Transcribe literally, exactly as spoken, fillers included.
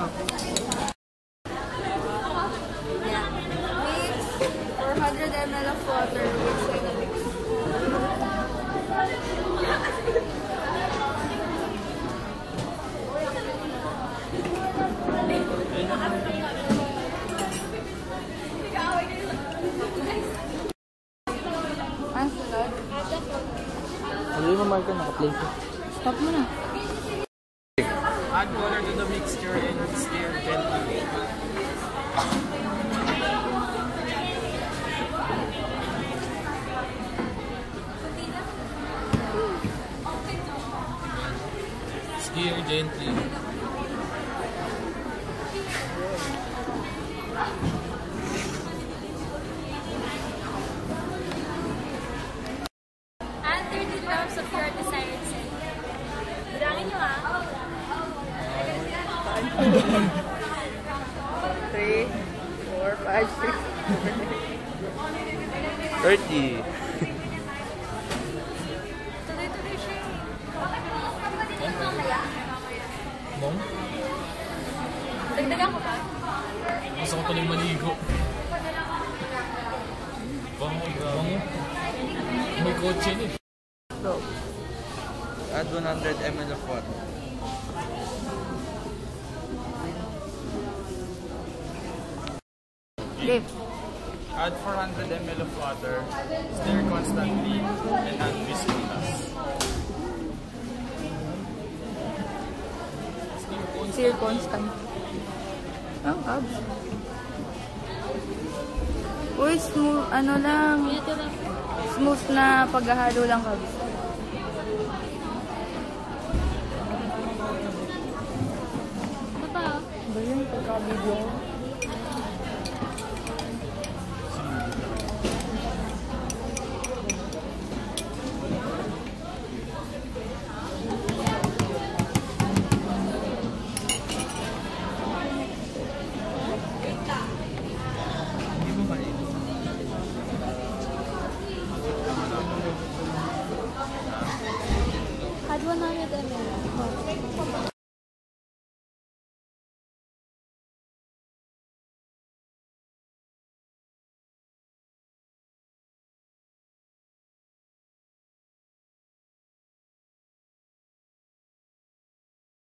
four hundred milliliters of water with Solivio. Ang sunod? Hindi mo marker, naka-play ko. Stop mo na. Add water to the mixture and stir gently. Stir gently. Add thirty drops of your desired scent. Bilangin nyo ah. three, four, five, six, thirty. Tuloy-tuloy siya eh. Mamaya. Mong? Dagdagan ko ba? Gusto ko tuloy maligo. Bango, bango. May kotse niya. Add one hundred milliliters of water. Dip. Add four hundred milliliters of water. Stir constantly and add viscous. Stir constant. Ang abs. Uy, smooth, ano lang. Smooth na paghahalo lang kabs. Ito pa. Ba yun? Pagka-video.